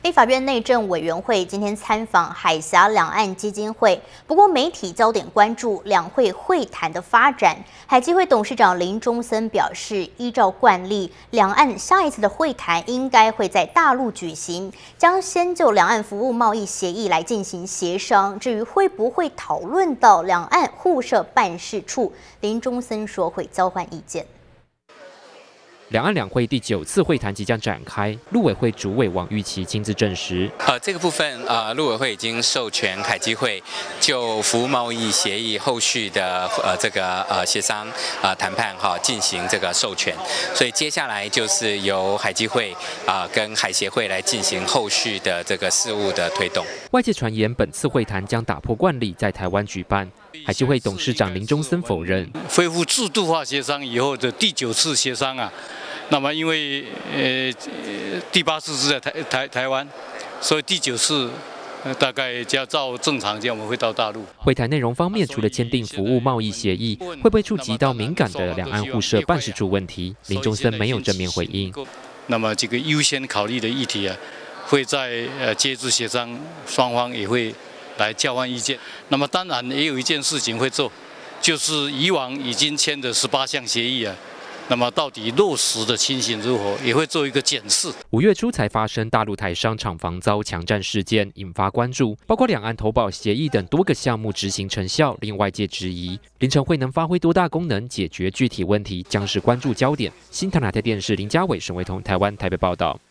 立法院内政委员会今天参访海峡两岸基金会，不过媒体焦点关注两会会谈的发展。海基会董事长林中森表示，依照惯例，两岸下一次的会谈应该会在大陆举行，将先就两岸服务贸易协议来进行协商。至于会不会讨论到两岸互设办事处，林中森说会交换意见。 两岸两会第9次会谈即将展开，陆委会主委王玉琦亲自证实。 这个部分陆委会已经授权海基会就服务贸易协议后续的协商谈判进行这个授权，所以接下来就是由海基会跟海协会来进行后续的这个事务的推动。 外界传言本次会谈将打破惯例，在台湾举办。 海基会董事长林中森否认， 恢复制度化协商以后的第9次协商啊，那么因为第8次是在台湾，所以第9次大概只要照正常这样，我们会到大陆。 会谈内容方面，除了签订服务贸易协议，会不会触及到敏感的两岸互设办事处问题？林中森没有正面回应。 那么这个优先考虑的议题啊，会在接触协商，双方也会 来交换意见。那么当然也有一件事情会做，就是以往已经签的18项协议啊，那么到底落实的情形如何，也会做一个检视。 5月初才发生大陆台商厂房遭强占事件，引发关注，包括两岸投保协议等多个项目执行成效，令外界质疑联成会能发挥多大功能，解决具体问题，将是关注焦点。新唐人亚太电视林家伟、沈维彤，台湾台北报道。